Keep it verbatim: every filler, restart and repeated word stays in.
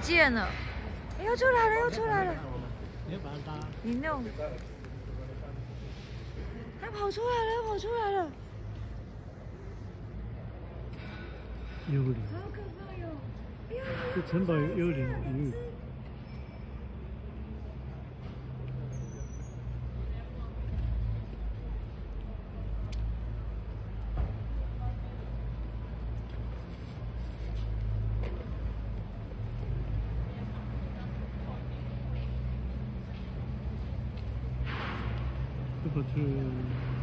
见了，又出来了，又出来了。 你要把它拉。 你弄，它跑出来了，跑出来了。 幽灵。 好可怕哟！哎呀， 这城堡有幽灵，嗯。 这个是。